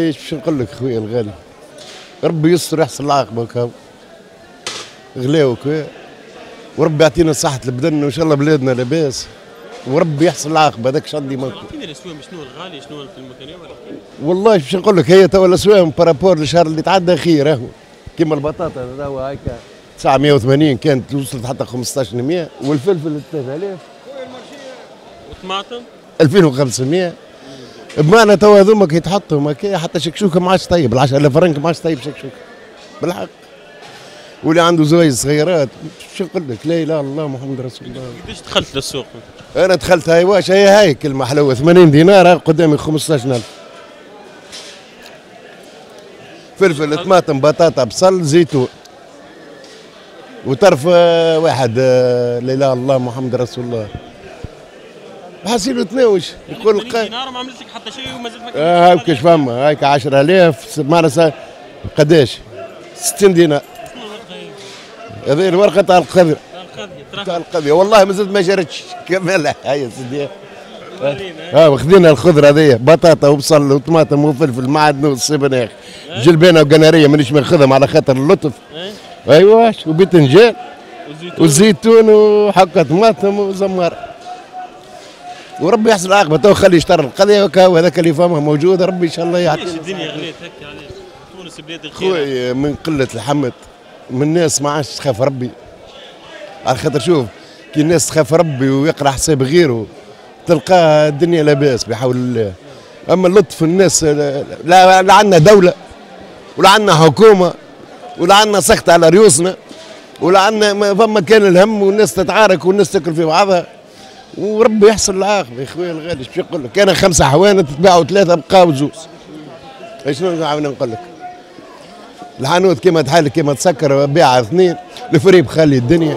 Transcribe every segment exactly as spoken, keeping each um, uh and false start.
والله باش نقول لك خويا الغالي، ربي يستر يحصل العاقبه كاو غلاو كا، وربي يعطينا صحة البدن وان شاء الله بلادنا لاباس، وربي يحصل العاقبه هذاك شو عندي ماكو. اعطيني الاسواق شنو الغالي شنو في المكانيه ولا والله باش نقول لك هي توا الاسواق بارابور للشهر اللي تعدى خير اهو، كيما البطاطا توا هكا تسعمية وثمانين كانت وصلت حتى خمسطاش مية، والفلفل ثلاثة آلاف، والطماطم ألفين وخمسمية. بمعنى توا هذوما كي تحطهم هكا حتى شكشوكه ما عادش طيب، ال عشرة آلاف فرنك ما عادش طيب شكشوكه بالحق. واللي عنده زوايز صغيرات شو نقول لك، لا اله الا الله محمد رسول الله. قداش دخلت للسوق؟ انا دخلت هاي واش هي هاي كلمه حلوه ثمانين دينار قدامي خمسطاش ألف. فلفل طماطم بطاطا بصل زيتون وطرف واحد لا اله الا الله محمد رسول الله. حاسينه تناوش يقول ثمانين دينار ما عملت لك حتى شيء وما زدت لك. اه هاكاش فما هاك عشرة آلاف معنا قداش؟ ستين دينار. هذه الورقه تاع القضيه تاع القضيه والله ما زلت ما جرتش كملها هيا سيدي. اه واخذين الخضره هذيا بطاطا وبصل وطماطم وفلفل معدن والسبناخ جلبانه وقناريه مانيش ماخذهم على خاطر اللطف. ايوا وباذنجان والزيتون وحقه طماطم وزمار. وربي يحسن العاقبه تو خلي يشتري القضيه وكا هذاك اللي فهمه موجود ربي ان شاء الله يعطينا. ليش الدنيا غليت هكا علاش؟ تونس بلاد الخير. خويا من قله الحمد من الناس ما عادش تخاف ربي. على خاطر شوف كي الناس تخاف ربي ويقرا حساب غيره تلقى الدنيا لاباس بحول الله. اما اللطف الناس لا, لا عندنا دوله ولا عندنا حكومه ولا عندنا سخط على ريوسنا ولا عندنا فما كان الهم والناس تتعارك والناس تاكل في بعضها وربي يحصل العاقبه يا خويا الغالي. ايش نقول لك كان خمسه حوانت تباعوا ثلاثه بقاو زوز. شنو نعاود نقول لك الحانوت كيما تحل كيما تسكر بيعها اثنين الفريب خلي الدنيا.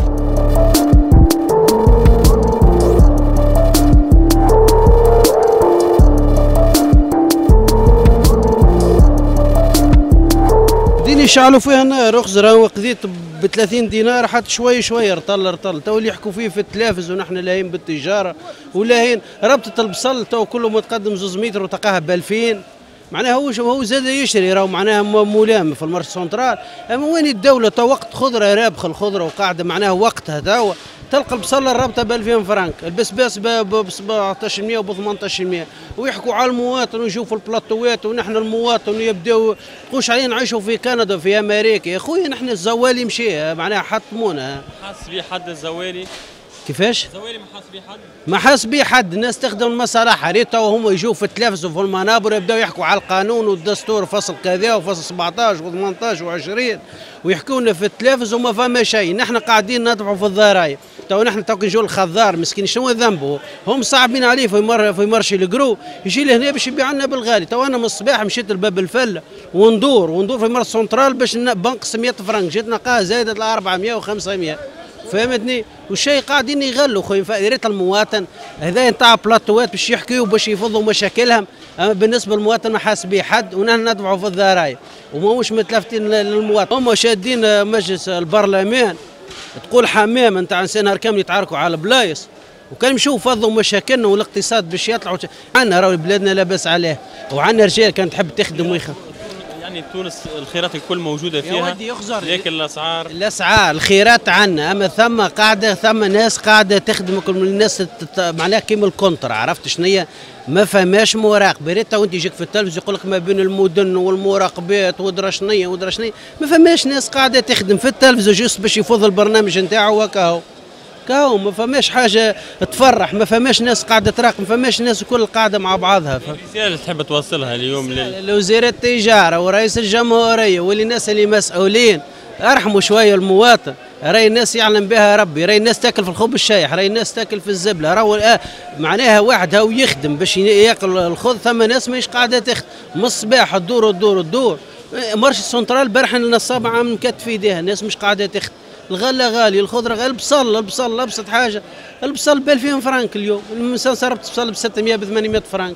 ديني شعلوا فيها النار اخزر وقضيت ب ثلاثين دينار حتى شوي شوي رطل رطل تو اللي يحكوا فيه في التلافز ونحن لاهين بالتجاره ولاهين ربطه البصل تو كله متقدم زوز متر وتلقاها ب ألفين. معناها هو هو زاد يشري راهو معناها ملام في المارشي سنترال. اما وين الدوله تو وقت خضره رابخ الخضره وقاعده معناها وقتها تو تلقى البصله الرابطه ب ألفين فرنك، البسباس ب سبعطاش مية وب ثمنطاش مية، ويحكوا على المواطن ويشوفوا البلاطوات ونحن المواطن ويبداو يقولوش علينا نعيشوا في كندا في امريكا. يا خويا نحن الزوالي مشي معناها حطمونا. حاس بيه حد الزوالي؟ كيفاش؟ الزوالي ما حاس بيه حد؟ ما حاس بيه حد، الناس تخدم المصالح ريت وهم يجوا في التلفز وفي المنابر يبداو يحكوا على القانون والدستور فصل كذا وفصل سبعطاش وثمنطاش وعشرين ويحكونا في التلفز وما فما شيء. نحن قاعدين ندفعوا في الضرايب تو نحن تو نجوا الخضار مسكين شنو ذنبه؟ هم صعبين عليه في مر في مرشي القرو يجي لهنا باش يبيع لنا بالغالي. تو انا من الصباح مشيت لباب الفله وندور وندور في مرشي سنترال باش بنقص مية فرنك جيت نلقاها زايده ل أربعمية وخمسمية. فهمتني؟ والشيء قاعدين يغلوا خويا فائرة المواطن هذا نتاع بلاطوات باش يحكيوا باش يفضوا مشاكلهم. اما بالنسبه للمواطن ما حاس به حد ونحن ندفعوا في الضرايب وماهوش متلفتين للمواطن. هم شادين مجلس البرلمان تقول حمام نتاع نساء نهار كامل يتعاركوا على بلايص وكان يمشوا فضوا مشاكلنا والاقتصاد باش يطلعوا. عندنا راهو بلادنا لاباس عليه وعندنا رجال كانت تحب تخدم ويخدم. يعني تونس الخيرات الكل موجوده فيها. يا ودي يخزر لكن الاسعار الاسعار الخيرات عندنا اما ثم قاعده ثم ناس قاعده تخدم كل الناس معناها كيما الكونتر عرفت شنيا ما فماش مراقبه. ريت وانت يجيك في التلفزيون يقول لك ما بين المدن والمراقبات ودرا شنيا ودرا شنيا ما فماش ناس قاعده تخدم في التلفزيون جوست باش يفوض البرنامج نتاعو وكاهو كاهو ما فماش حاجه تفرح ما فماش ناس قاعده تراقب ما فماش ناس الكل قاعده مع بعضها. الرساله اللي تحب توصلها اليوم لوزير التجاره ورئيس الجمهوريه والناس اللي مسؤولين ارحموا شويه المواطن. راي الناس يعلم بها ربي، راي الناس تاكل في الخبز الشايح، راي الناس تاكل في الزبله. راهو آه معناها واحد هاو يخدم باش ياكل الخبز ثم ناس ماهيش قاعده تخدم من الصباح تدور تدور تدور. مرشي سنترال برحن النصابه عام مكتف ايديها الناس مش قاعده تخدم. الغله غالي الخضره غالي البصل البصل ابسط حاجه البصل ب ألفين فرنك اليوم الانسان صرفت بصل ب ستمية ب ثمانمية فرنك.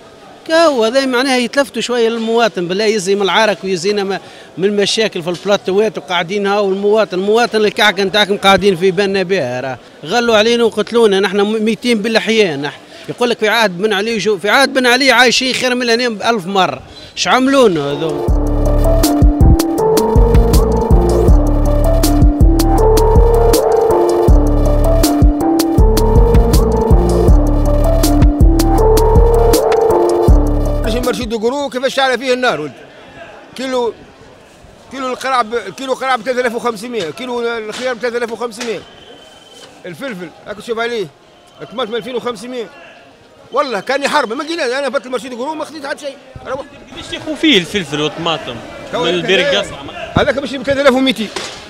كاو هذا معناها يتلفتوا شويه للمواطن بالله يزي من العرك ويزينا من المشاكل في البلاطوات وقاعدين هاو المواطن المواطن الكعكه نتاعكم قاعدين في بالنا بها راه غلوا علينا وقتلونا نحن ميتين بالاحياء. نحن يقول لك في عهد بن علي شو في عهد بن علي عايشين خير من الهنين بألف مرة. ايش عملونا هذول؟ مرشد قرو كيفاش شعل فيه النار ولد. كيلو كيلو القرع ب... كيلو قرع ب ثلاثة آلاف وخمسمائة، كيلو الخيار ب ثلاثة آلاف وخمسمائة، الفلفل هاك تشوف عليه الطماطم ألفين وخمسمائة. والله كان حرب ما لقيناش. انا فات المرشد قرو ما خديت حتى شيء. قداش ياخذ فيه الفلفل والطماطم من البرق قصع؟ هذاك ماشي ب ثلاثة آلاف ومئتين.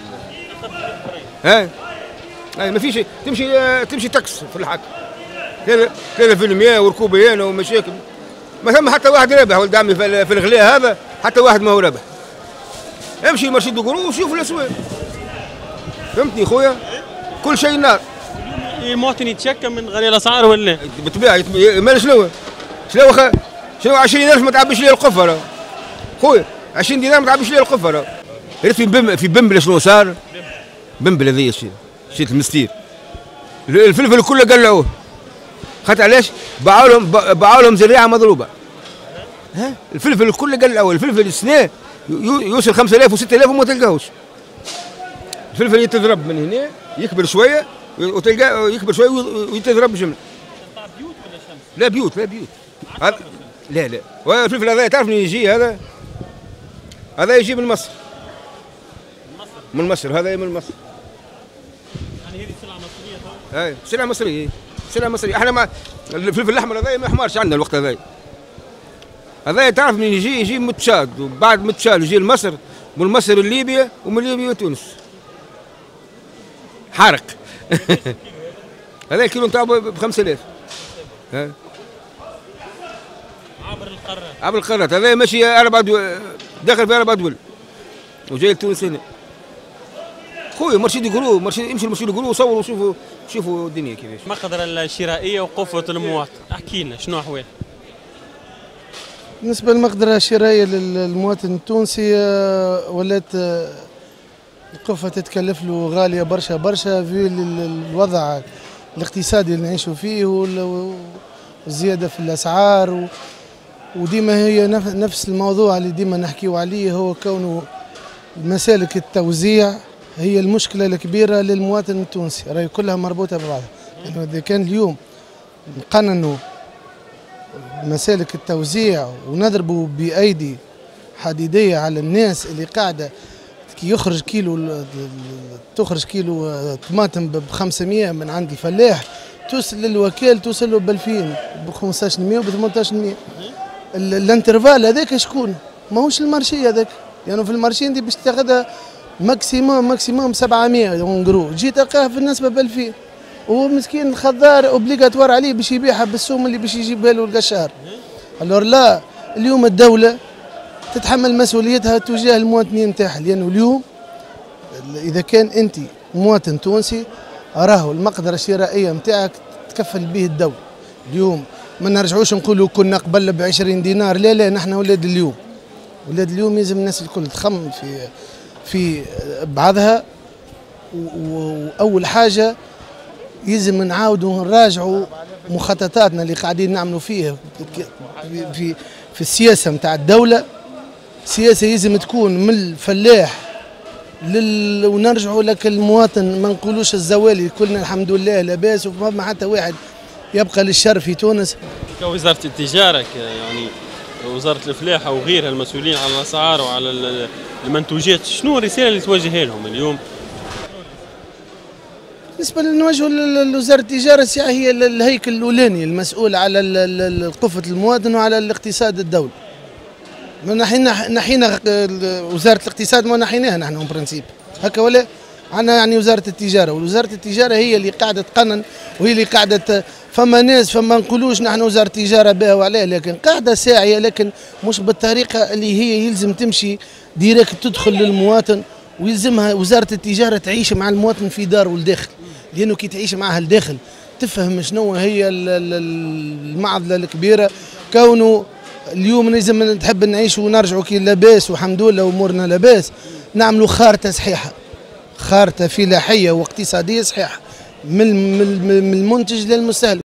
ها هاي ما فيش تمشي تمشي تكس في الحق ثلاثة بالمئة وركوبيين ومشاكل. ما ثم حتى واحد رابح ولد عمي في الغلاء هذا، حتى واحد ما هو رابح. امشي مرشد قرو وشوف الاسواق. فهمتني خويا؟ كل شيء نار. المواطن يتشكى من غلاء الاسعار ولا؟ بالطبيعه مال شنو؟ شنو خ... شنو عشرين ألف ما تعبيش لي القفره. خويا عشرين دينار ما تعبيش لي القفره. ريت في بم في بمبل شنو صار؟ بمبل هذيا الشيء، شيء المستير. الفلفل كله قلعوه. خاطر علاش؟ باعوا لهم باعوا لهم زريعه مضروبه. ها؟ الفلفل كله قلعوه، الفلفل السنه يوصل خمسة آلاف وستة آلاف وما تلقاهوش. الفلفل يتضرب من هنا يكبر شويه وتلقاه يكبر شويه ويتضرب بجمله. بيوت ولا شمس؟ لا بيوت لا بيوت. هذا لا لا والفلفل هذا تعرف منين يجي هذا؟ هذا يجي من مصر. من مصر هذا من مصر. يعني هذه سلعه مصريه طبعا؟ اي سلعه مصريه سلعه مصريه. احنا ما الفلفل الاحمر هذا ما يحمرش عندنا الوقت هذا. هذا تعرف منين يجي؟ يجي من تشاد وبعد من تشاد يجي لمصر من مصر لليبيا ومن ليبيا لتونس. حرق. هذا الكيلو نتاعو ب خمسة آلاف. ها عبر القارات. عبر القارات هذا ماشي اربع دول، داخل في اربع دول وجاي لتونس هنا. خويا مرشد قرو مرشد امشي المرشد قرو وصوروا وشوفوا شوفوا الدنيا كيفاش. المقدرة الشرائية وقوة المواطن، احكي لنا شنو احوال؟ بالنسبة للمقدرة الشرائية للمواطن التونسي ولات القفة تتكلف له غالية برشا برشا في الوضع الاقتصادي اللي نعيشوا فيه والزيادة في الأسعار، وديما هي نفس الموضوع اللي ديما نحكيو عليه، هو كونه مسالك التوزيع هي المشكلة الكبيرة للمواطن التونسي، راهي كلها مربوطة ببعضها. لأنه يعني إذا كان اليوم نقننوا مسالك التوزيع ونضربوا بأيدي حديدية على الناس اللي قاعدة كي يخرج كيلو تخرج كيلو طماطم ب خمسمائة من عند الفلاح توصل للوكيل توصل له ب ألفين ب خمسطاش مية وب ثمنطاش مية. الانترفال هذاك شكون؟ ماهوش المارشي هذاك، يعني في المارشي انت باش تاخذها ماكسيموم ماكسيموم سبعمائة اونغرو، جيت تلقاها في النسبة ب ألفين، وهو مسكين الخضار اوبليغاتوار عليه باش يبيعها بالسوم اللي باش يجيبها له القشار. الور لا، اليوم الدولة تتحمل مسؤوليتها تجاه المواطنين نتاعها، لأنه اليوم إذا كان أنت مواطن تونسي راهو المقدرة الشرائية نتاعك تكفل به الدولة. اليوم ما نرجعوش نقولوا كنا قبل ب عشرين دينار، لا لا نحن ولاد اليوم. ولاد اليوم لازم الناس الكل تخمم في في بعضها، وأول حاجة يلزم نعاودوا نراجعوا مخططاتنا اللي قاعدين نعملوا فيها في في, في السياسة نتاع الدولة. سياسة لازم تكون من الفلاح لل... ونرجعوا لك المواطن، ما نقولوش الزوالي كلنا الحمد لله لاباس وما حتى واحد يبقى للشر في تونس. كوزارة التجارة يعني وزارة الفلاحة وغيرها المسؤولين على الأسعار وعلى المنتوجات، شنو الرسالة اللي توجهها لهم اليوم؟ بالنسبة لنوجهوا لوزارة التجارة السياحة هي الهيكل الأولاني المسؤول على قفة المواطن وعلى الاقتصاد الدولي. نحينا نحينا وزارة الاقتصاد ما نحيناها نحن اون برانسيب هكا، ولا عندنا يعني وزارة التجارة، ووزارة التجارة هي اللي قاعدة تقنن وهي اللي قاعدة. فما ناس فما نقولوش نحن وزارة التجارة بها وعليه، لكن قاعدة ساعية لكن مش بالطريقة اللي هي يلزم تمشي ديريكت تدخل للمواطن، ويلزمها وزارة التجارة تعيش مع المواطن في دار والداخل، لأنه كي تعيش معها الداخل تفهم شنو هي المعضلة الكبيرة. كونه اليوم لازم نحب نعيش ونرجعوا كي لاباس والحمد لله امورنا لاباس، نعملوا خارطه صحيحه، خارطه فلاحيه واقتصاديه صحيحه من المنتج للمستهلك.